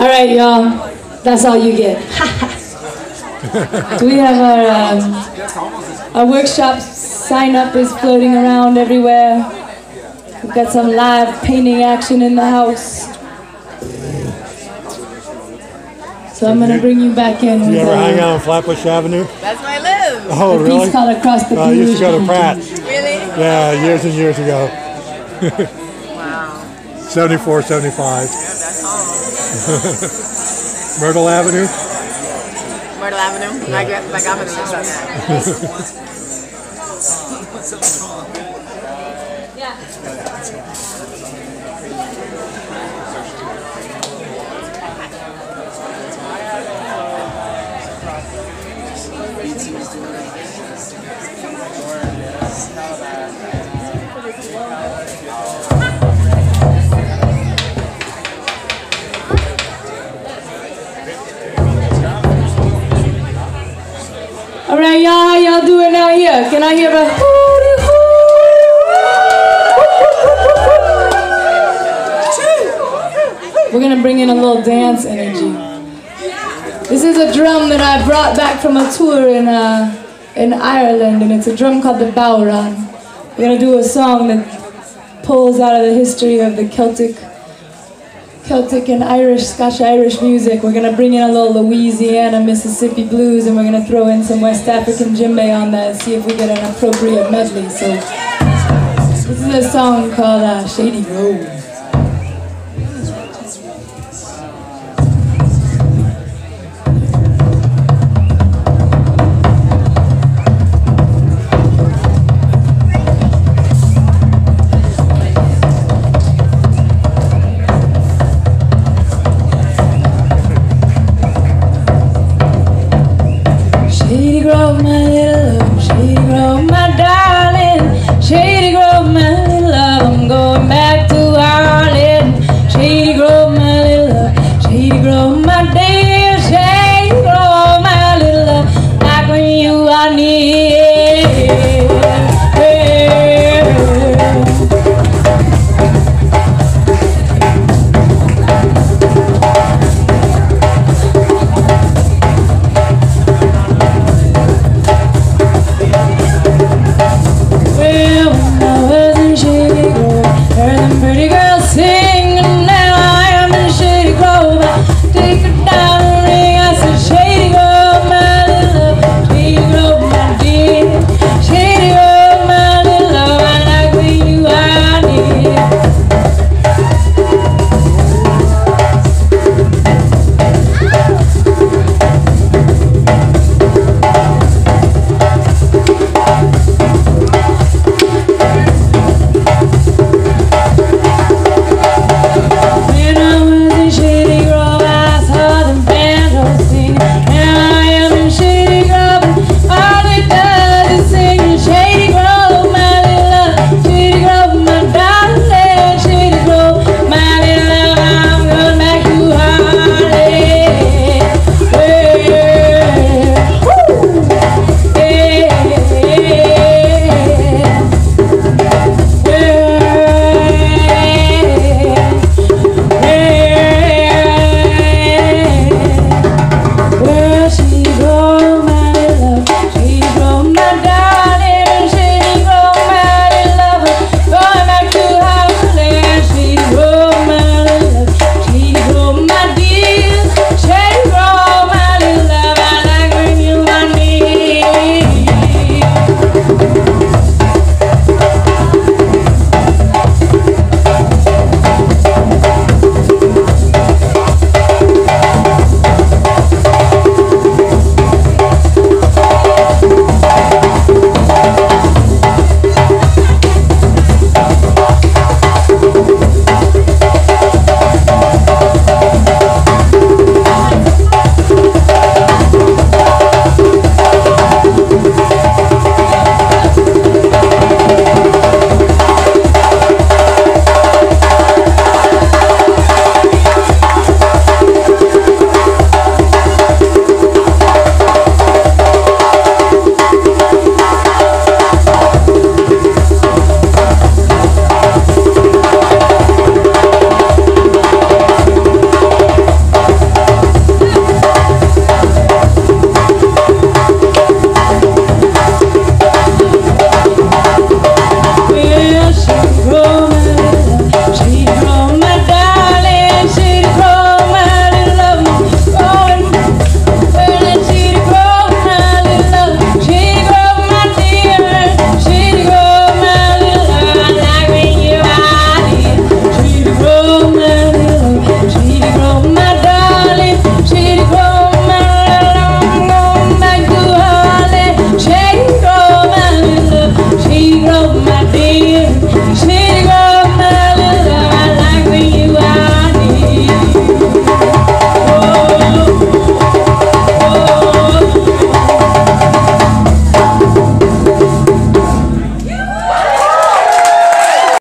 All right, y'all. That's all you get. We have our workshop sign up is floating around everywhere. We've got some live painting action in the house. So I'm gonna bring you back in. You ever hang out on Flatbush Avenue? That's where I live. Oh, really? Piece called Across the I used to go to Pratt. Really? Yeah, years and years ago. Wow. 74, 75. That's home. Myrtle Avenue? Myrtle Avenue? Yeah. My godmother lives on that. All right, y'all, how y'all doing out here? Can I hear a hooty hoo? We're gonna bring in a little dance energy. This is a drum that I brought back from a tour in Ireland, and it's a drum called the Bowron. We're gonna do a song that pulls out of the history of the Celtic and Irish, Scotch-Irish music. We're gonna bring in a little Louisiana, Mississippi blues, and we're gonna throw in some West African djembe on that and see if we get an appropriate medley. So this is a song called Shady Road.